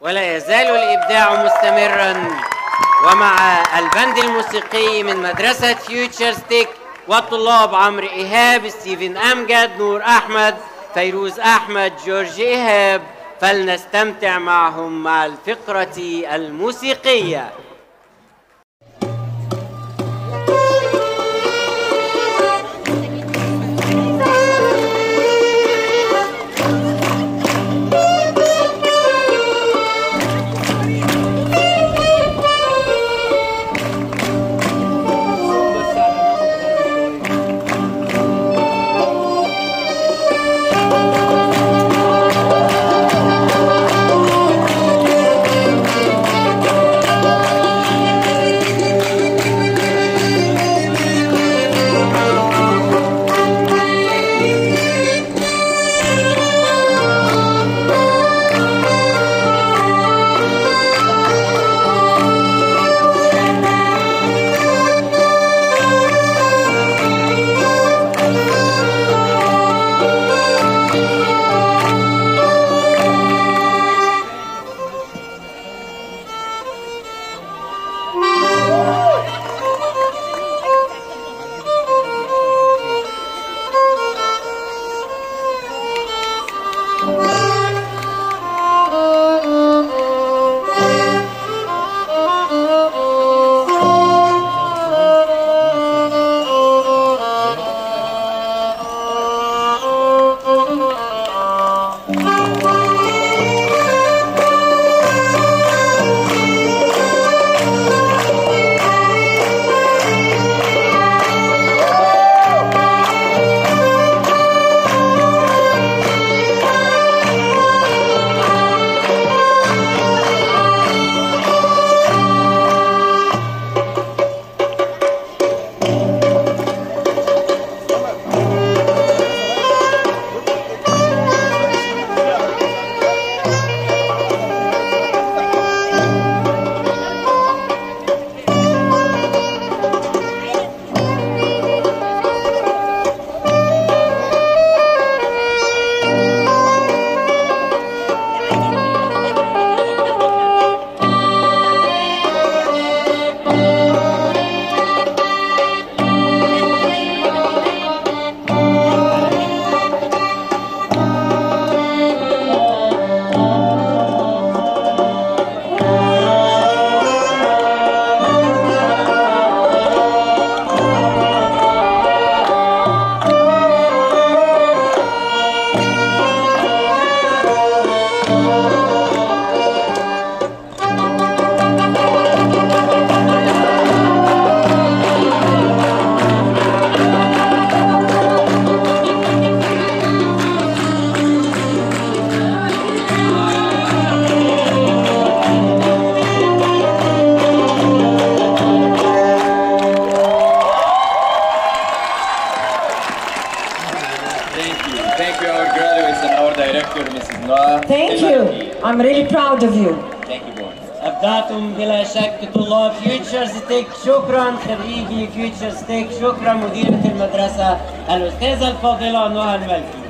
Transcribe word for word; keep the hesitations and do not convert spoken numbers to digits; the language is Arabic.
ولا يزال الإبداع مستمرا، ومع البند الموسيقي من مدرسة فيوتشر ستيك والطلاب عمرو إيهاب، ستيفن أمجد، نور أحمد، فيروز أحمد، جورج إيهاب، فلنستمتع معهم مع الفقرة الموسيقية. Thank you. I'm really proud of you. Thank you both. أبدعتم بلا شك طلاب فيوتشر ستيك، شكرا خريجي فيوتشر ستيك، شكرا مديرة المدرسة الأستاذة الفاضلة نهى الملكي.